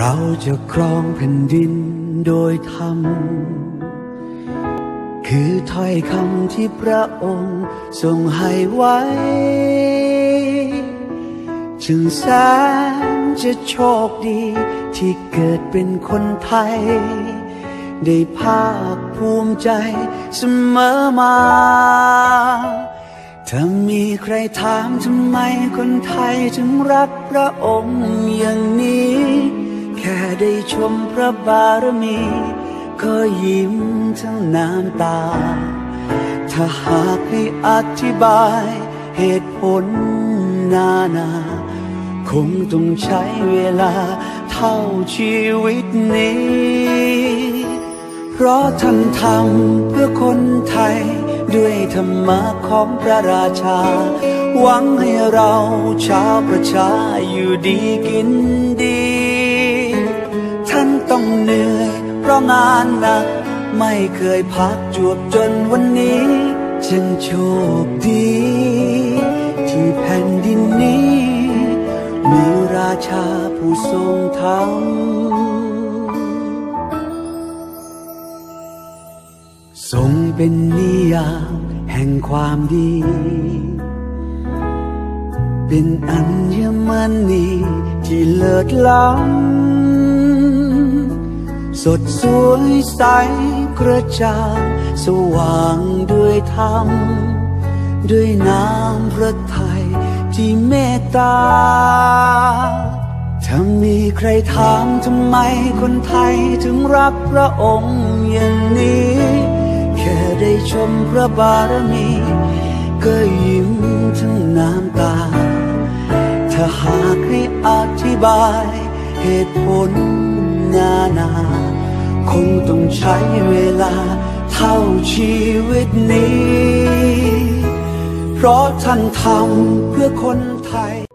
เราจะครองแผ่นดินโดยธรรมคือถ้อยคำที่พระองค์ทรงให้ไว้จึงแสนจะโชคดีที่เกิดเป็นคนไทยได้ภาคภูมิใจเสมอมาถ้ามีใครถามทำไมคนไทยถึงรักพระองค์อย่างนี้แค่ได้ชมพระบารมีก็ยิ้มทั้งน้ำตาถ้าหากให้อธิบายเหตุผลนาคงต้องใช้เวลาเท่าชีวิตนี้เพราะท่านทำเพื่อคนไทยด้วยธรรมะของพระราชาหวังให้เราชาวประชาอยู่ดีกินดีท่านต้องเหนื่อยเพราะงานหนักไม่เคยพักจวบจนวันนี้จึงโชคดีที่แผ่นดินนี้มีราชาผู้ทรงธรรมทรงเป็นนิยามแห่งความดีเป็นอัญมณีที่เลิศล้ำสดสวยใสกระจ่างสว่างด้วยธรรมด้วยน้ำพระทัยที่เมตตาถ้ามีใครถามทำไมคนไทยถึงรักพระองค์อย่างนี้แค่ได้ชมพระบารมีก็ยิ้มทั้งน้ำตาถ้าหากให้อธิบายเหตุผลนาคงต้องใช้เวลาเท่าชีวิตนี้เพราะท่านทำเพื่อคนไทย